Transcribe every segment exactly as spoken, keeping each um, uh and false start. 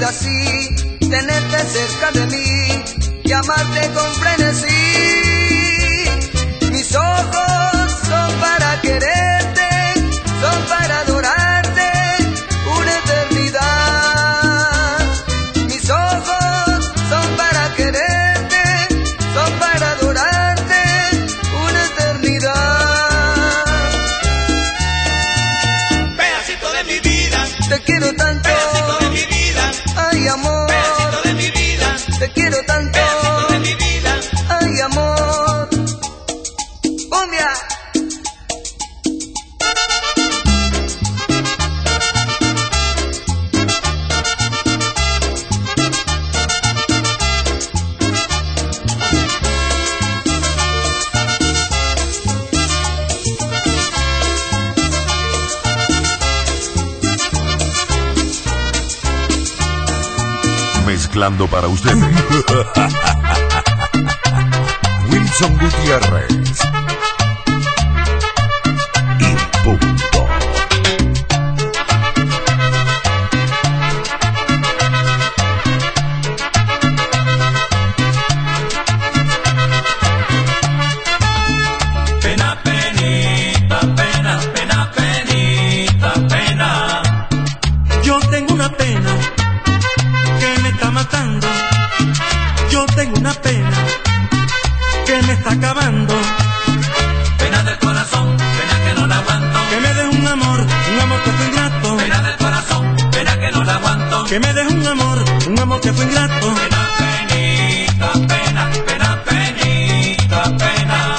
vida así, tenerte cerca de mí y amarte con frenesí. Mis ojos son para quererte, son para adorarte una eternidad. Mis ojos son para quererte, son para adorarte una eternidad. Pedacito de mi vida, te quiero tanto. Pedacito de mi vida, ay amor. Pedacito de mi vida, te quiero tanto. Pedacito de mi vida, ay amor. Cumbia. Mezclando para ustedes Wilson Gutiérrez y punto. pena, penita, pena, pena, penita, pena. Yo tengo una pena que me está matando. Yo tengo una pena que me está acabando. Pena del corazón, pena que no la aguanto. Que me deje un amor, un amor que fue ingrato. Pena del corazón, pena que no la aguanto. Que me deje un amor, un amor que fue ingrato. Pena, penita, pena, pena, penita, pena.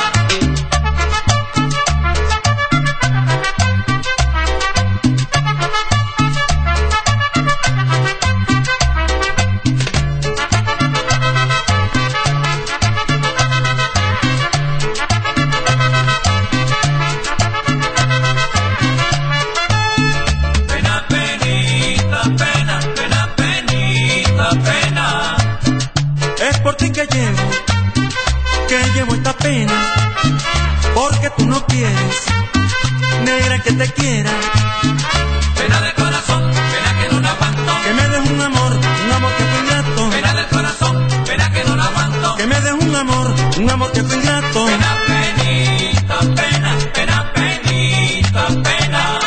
Que llevo, que llevo esta pena, porque tú no quieres, negra, que te quiera. Pena del corazón, pena que no la aguanto. Que me deje un amor, un amor que fue ingrato. Pena del corazón, pena que no la aguanto. Que me deje un amor, un amor que fue ingrato. Pena, penita, pena, pena, penita, pena.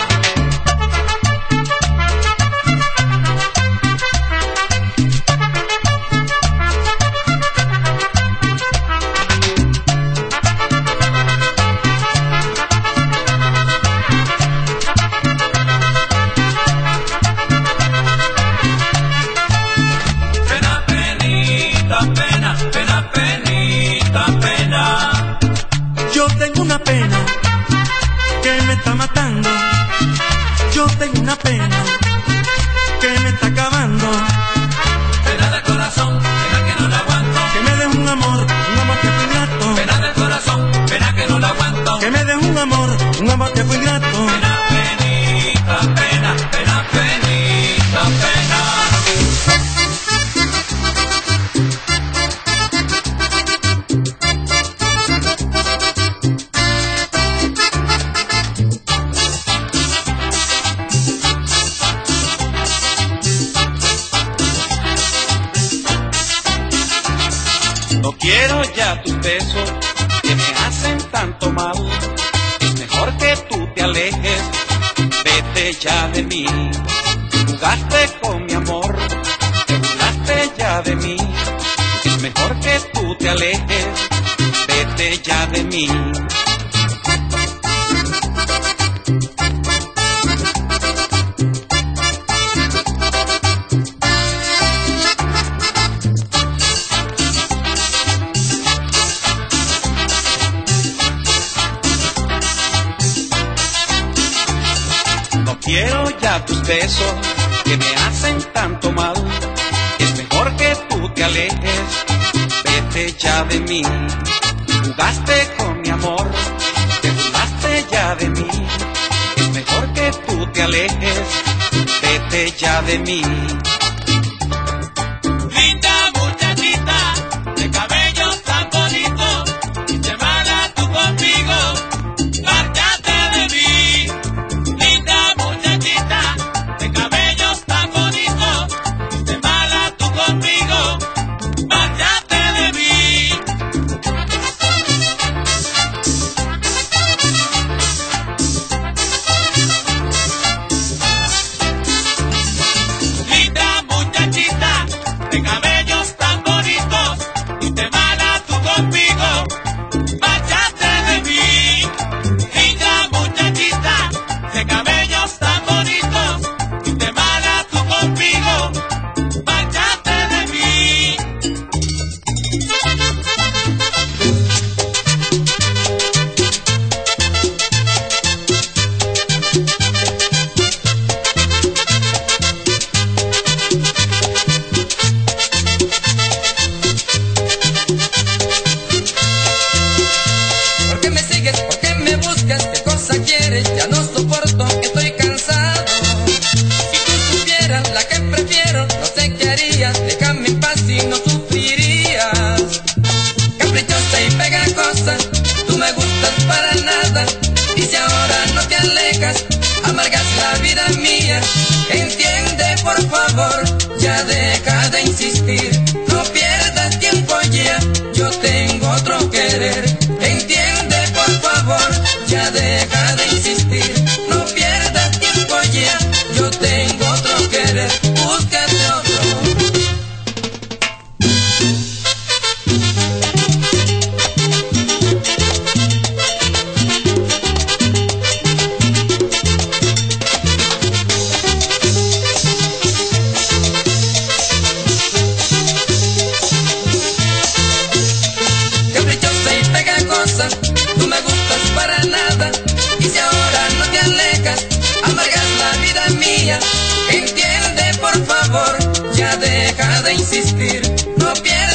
Yo tengo una pena que me está matando. Yo tengo una pena que me está acabando. Pena del corazón, pena que no la aguanto. Que me deje un amor, un amor que fue ingrato. Pena del corazón, pena que no la aguanto. Que me deje un amor, un amor que fue ingrato. Pena, penita, pena, pena, penita, pena. No quiero ya tus besos que me hacen tanto mal. Es mejor que tú te alejes, vete ya de mí. Jugaste con mi amor, te burlaste ya de mí. Es mejor que tú te alejes, vete ya de mí. Quiero ya tus besos que me hacen tanto mal. Es mejor que tú te alejes, vete ya de mí. Jugaste con mi amor, te burlaste ya de mí. Es mejor que tú te alejes, vete ya de mí. Linda muchachita, de cabello tan bonito, llamada tú conmigo, márchate de mí. Linda muchachita, de cabello tan bonito, llamada alejas, amargas la vida mía. Entiende por favor, ya deja de insistir. No pierdas tiempo ya, yo tengo otro querer. Entiende por favor, ya deja de insistir. No pierdas tiempo ya, yo tengo otro querer. Búscate otro. Tú me gustas para nada, y si ahora no te alejas, amargas la vida mía. Entiende por favor, ya deja de insistir. No pierdas